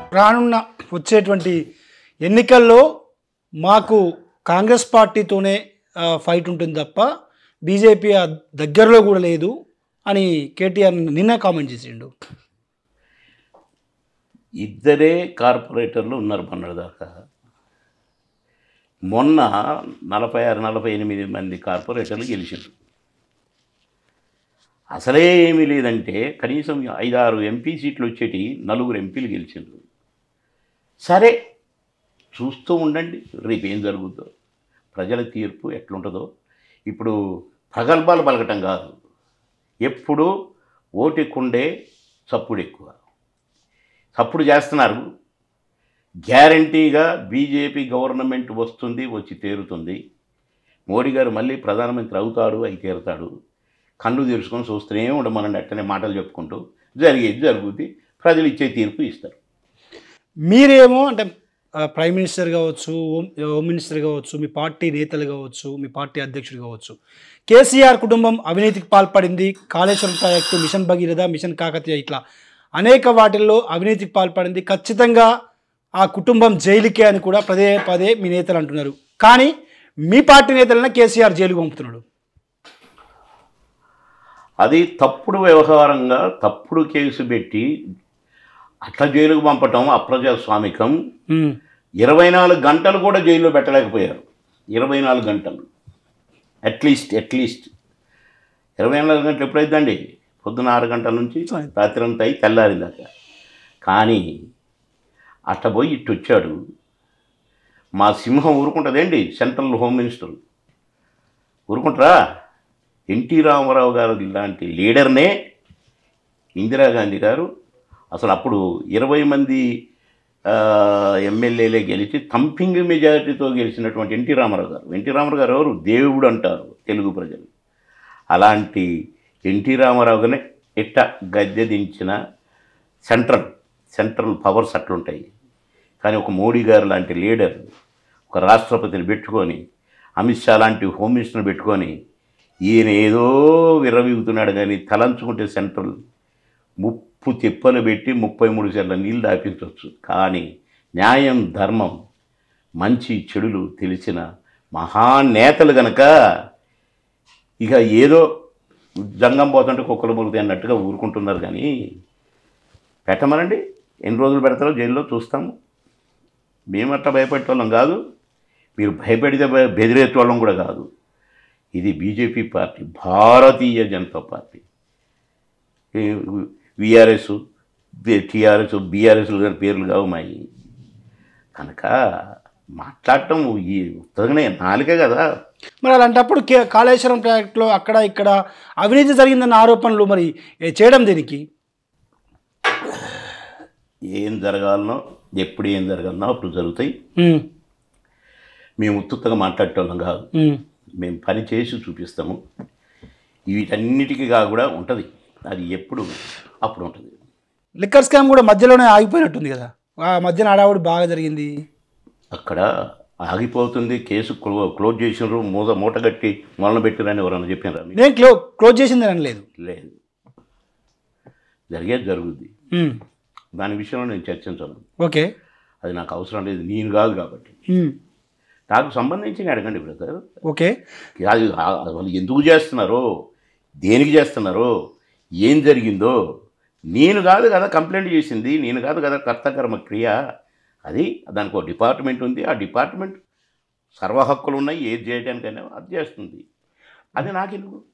రానున్న వచ్చేటువంటి ఎన్నికల్లో మాకు కాంగ్రెస్ పార్టీతోనే ఫైట్ ఉంటుంది తప్ప బీజేపీ దగ్గరలో కూడా లేదు అని కేటీఆర్ నిన్న కామెంట్ చేసిండు. ఇద్దరే కార్పొరేటర్లు ఉన్నారు మొన్నటిదాకా. మొన్న 46-48 మంది కార్పొరేటర్లు గెలిచారు. అసలే ఏమీ లేదంటే కనీసం 5-6 ఎంపీ సీట్లు వచ్చేటి 4 ఎంపీలు గెలిచారు. సరే చూస్తూ ఉండండి, రేపు ఏం జరుగుతుందో, ప్రజల తీర్పు ఎట్లుంటుందో. ఇప్పుడు ప్రగల్భాలు పలకటం కాదు, ఎప్పుడు ఓటెక్కుండే చప్పుడు ఎక్కువ. చప్పుడు చేస్తున్నారు. గ్యారంటీగా బీజేపీ గవర్నమెంట్ వస్తుంది, వచ్చి తీరుతుంది. మోడీ గారు మళ్ళీ ప్రధానమంత్రి అవుతాడు, అయి తీరుతాడు. కళ్ళు తెరుచుకొని చూస్తూనే ఉండమనండి, అట్టనే మాటలు చెప్పుకుంటూ జరిగేది జరుగుద్ది, ప్రజలు ఇచ్చే తీర్పు ఇస్తారు. మీరేమో అంటే ప్రైమ్ మినిస్టర్ కావచ్చు, హోమ్ మినిస్టర్ కావచ్చు, మీ పార్టీ నేతలు కావచ్చు, మీ పార్టీ అధ్యక్షుడు కావచ్చు, కేసీఆర్ కుటుంబం అవినీతికి పాల్పడింది, Kaleshwaram project, mission Bhagiratha, mission Kakatiya, ఇట్లా అనేక వాటిల్లో అవినీతికి పాల్పడింది, ఖచ్చితంగా ఆ కుటుంబం జైలుకే అని కూడా పదే పదే మీ నేతలు అంటున్నారు. కానీ మీ పార్టీ నేతలనే కేసీఆర్ జైలుకు పంపుతున్నాడు. అది తప్పుడు వ్యవహారంగా తప్పుడు కేసు పెట్టి అట్లా జైలుకు పంపటం అప్రజాస్వామికం. 24 గంటలు కూడా జైల్లో పెట్టలేకపోయారు. 24 గంటలు అట్లీస్ట్ 24 గంటలు ఎప్పుడైందండి? పొద్దున 6 గంటల నుంచి రాత్రి అంతా అయి తెల్లారిందాక. కానీ అట్ట పోయి ఇటు వచ్చాడు. మా సింహం ఊరుకుంటుందండి? సెంట్రల్ హోమ్ మినిస్టర్ ఊరుకుంటారా? ఎన్టీ రామారావు గారు ఇలాంటి లీడర్నే ఇందిరాగాంధీ గారు అసలు అప్పుడు 20 మంది ఎమ్మెల్యేలే గెలిచి థంపింగ్ మెజారిటీతో గెలిచినటువంటి ఎన్టీ రామారావు గారు ఎవరు? దేవుడు అంటారు తెలుగు ప్రజలు. అలాంటి ఎన్టీ రామారావు గారిని ఇట్ట గద్దె దించిన సెంట్రల్ పవర్స్ అట్లుంటాయి. కానీ ఒక మోడీ గారు లాంటి లీడర్, ఒక రాష్ట్రపతిని పెట్టుకొని, అమిత్ షా లాంటి హోమ్ మినిస్టర్ని పెట్టుకొని ఈయన ఏదో విర్రవీగుతున్నాడు. కానీ తలంచుకుంటే సెంట్రల్ ముప్పు తిప్పలు పెట్టి 33 సెర్ల నీళ్ళు దాపించవచ్చు. కానీ న్యాయం, ధర్మం, మంచి చెడులు తెలిసిన మహానేతలు గనక ఇక ఏదో జంగం పోతుంటే కుక్కలు మురుగుతాయి అన్నట్టుగా ఊరుకుంటున్నారు. కానీ పెట్టమనండి, ఎన్ని రోజులు పెడతారో జైల్లో చూస్తాము. మేమట్లా భయపెట్టేవాళ్ళం కాదు, మీరు భయపెడితే బెదిరేవాళ్ళం కూడా కాదు. ఇది BJP party, Bharatiya Janata party. VRS, TRS, బీఆర్ఎస్లు గారి పేర్లు కావు మాయి. కనుక మాట్లాడటం ఈ ఉత్తగానే నాలుగే కదా. మరి అలాంటప్పుడు కాళేశ్వరం ప్రాజెక్టులో అక్కడ ఇక్కడ అవినీతి జరిగిందన్న ఆరోపణలు మరి చేయడం దేనికి? ఏం జరగాలనో, ఎప్పుడు ఏం జరగాలనో అప్పుడు జరుగుతాయి. మేము ఉత్తుత్తగా మాట్లాడేటోళ్ళం కాదు, మేము పని చేసి చూపిస్తాము. వీటన్నిటికీ కూడా ఉంటుంది, అది ఎప్పుడు అప్పుడు ఉంటుంది. లిక్కర్ స్కామ్ కూడా మధ్యలోనే ఆగిపోయినట్టుంది కదా, ఆ మధ్యన ఆడావుడు బాగా జరిగింది. అక్కడ ఆగిపోతుంది, కేసు క్లోజ్ చేసినారు, మూట కట్టి మొదలు పెట్టిరని ఎవరన్నా చెప్పినారా? నేను క్లోజ్ చేసింది అనలేదు. లేదు, జరిగేది జరుగుద్ది. దాని విషయంలో నేను చర్చించను. ఓకే, అది నాకు అవసరం లేదు, నేను కాదు కాబట్టి. నాకు సంబంధించి అడగండి బ్రదర్. ఓకే, అది వాళ్ళు ఎందుకు చేస్తున్నారో, దేనికి చేస్తున్నారో, ఏం జరిగిందో నేను కాదు కదా కంప్లైంట్ చేసింది, నేను కాదు కదా కర్తకర్మ క్రియ. అది దానికి ఒక డిపార్ట్మెంట్ ఉంది, ఆ డిపార్ట్మెంట్ సర్వ హక్కులు ఉన్నాయి, ఏది చేయడానికైనా అది చేస్తుంది. అది నాకెందుకు?